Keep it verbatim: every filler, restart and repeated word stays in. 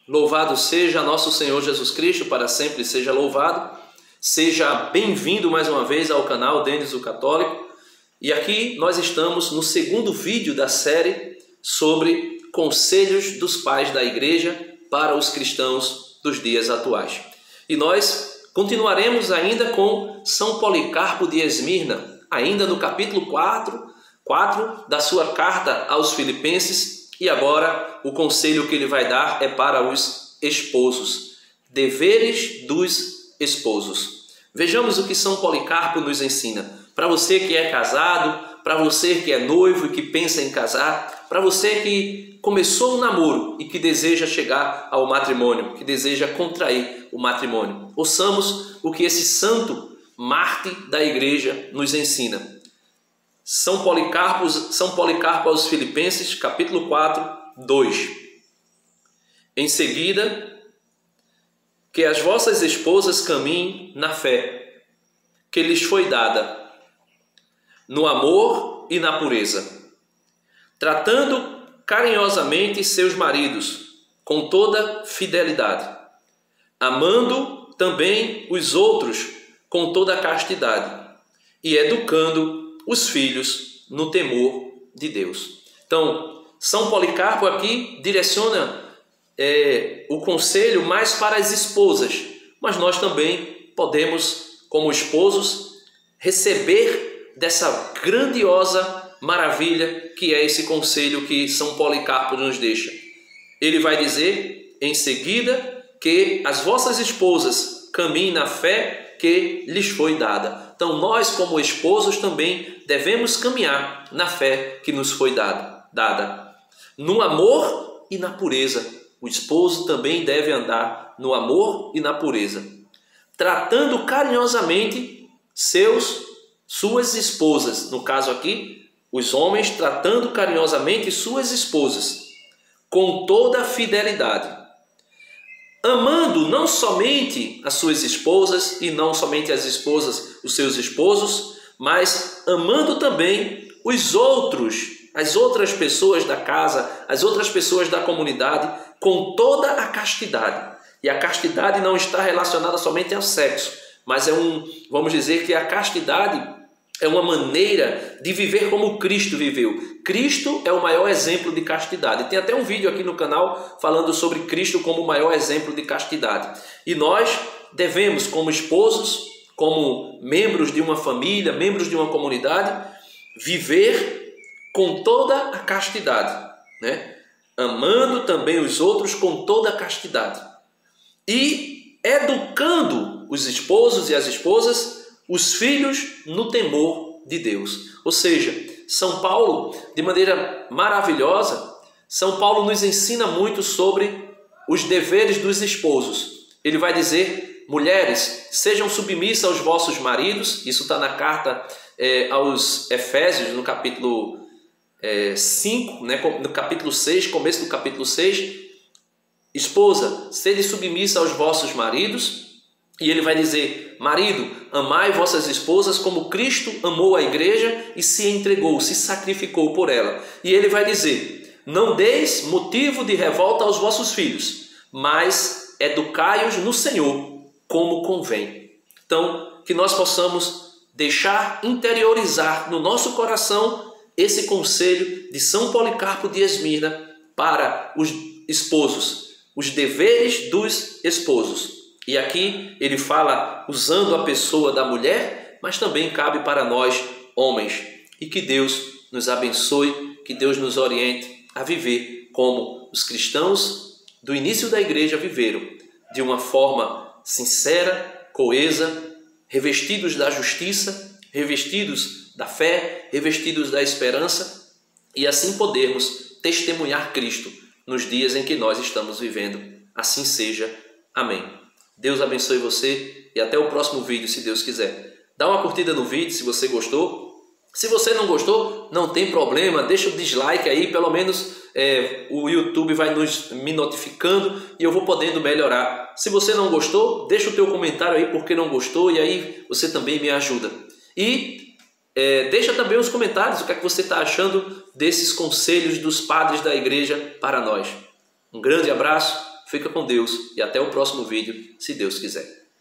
Louvado seja nosso Senhor Jesus Cristo, para sempre seja louvado. Seja bem-vindo mais uma vez ao canal Denis o Católico. E aqui nós estamos no segundo vídeo da série sobre conselhos dos pais da igreja para os cristãos dos dias atuais. E nós continuaremos ainda com São Policarpo de Esmirna, ainda no capítulo quatro, quatro da sua carta aos Filipenses. E agora o conselho que ele vai dar é para os esposos. Deveres dos esposos. Vejamos o que São Policarpo nos ensina. Para você que é casado, para você que é noivo e que pensa em casar, para você que começou um namoro e que deseja chegar ao matrimônio, que deseja contrair o matrimônio. Ouçamos o que esse santo mártir da igreja nos ensina. São Policarpo, São Policarpo aos Filipenses, capítulo quatro, dois. Em seguida, que as vossas esposas caminhem na fé, que lhes foi dada, no amor e na pureza, tratando carinhosamente seus maridos com toda fidelidade, amando também os outros com toda castidade e educando os filhos no temor de Deus. Então, São Policarpo aqui direciona é, o conselho mais para as esposas, mas nós também podemos, como esposos, receber dessa grandiosa maravilha que é esse conselho que São Policarpo nos deixa. Ele vai dizer em seguida que as vossas esposas caminhem na fé que lhes foi dada. Então nós, como esposos, também devemos caminhar na fé que nos foi dada, dada. No amor e na pureza. O esposo também deve andar no amor e na pureza, tratando carinhosamente seus, suas esposas. No caso aqui, os homens tratando carinhosamente suas esposas, com toda a fidelidade. Amando não somente as suas esposas e não somente as esposas, os seus esposos, mas amando também os outros, as outras pessoas da casa, as outras pessoas da comunidade, com toda a castidade. E a castidade não está relacionada somente ao sexo, mas é um, vamos dizer que a castidade é uma maneira de viver como Cristo viveu. Cristo é o maior exemplo de castidade. Tem até um vídeo aqui no canal falando sobre Cristo como o maior exemplo de castidade. E nós devemos, como esposos, como membros de uma família, membros de uma comunidade, viver com toda a castidade, né? Amando também os outros com toda a castidade. E educando os esposos e as esposas, os filhos no temor de Deus. Ou seja, São Paulo, de maneira maravilhosa, São Paulo nos ensina muito sobre os deveres dos esposos. Ele vai dizer: mulheres, sejam submissas aos vossos maridos. Isso está na carta é, aos Efésios, no capítulo é, cinco, né, no capítulo seis, começo do capítulo seis. Esposa, sede submissa aos vossos maridos. E ele vai dizer: marido, amai vossas esposas como Cristo amou a igreja e se entregou, se sacrificou por ela. E ele vai dizer: não deis motivo de revolta aos vossos filhos, mas educai-os no Senhor, como convém. Então, que nós possamos deixar interiorizar no nosso coração esse conselho de São Policarpo de Esmirna para os esposos, os deveres dos esposos. E aqui ele fala usando a pessoa da mulher, mas também cabe para nós, homens. E que Deus nos abençoe, que Deus nos oriente a viver como os cristãos do início da igreja viveram, de uma forma sincera, coesa, revestidos da justiça, revestidos da fé, revestidos da esperança, e assim podermos testemunhar Cristo nos dias em que nós estamos vivendo. Assim seja. Amém. Deus abençoe você e até o próximo vídeo, se Deus quiser. Dá uma curtida no vídeo se você gostou. Se você não gostou, não tem problema, deixa o dislike aí, pelo menos é, o YouTube vai nos, me notificando e eu vou podendo melhorar. Se você não gostou, deixa o teu comentário aí porque não gostou e aí você também me ajuda. E é, deixa também os comentários o que é que você está achando desses conselhos dos padres da igreja para nós. Um grande abraço Fica com Deus e até o próximo vídeo, se Deus quiser.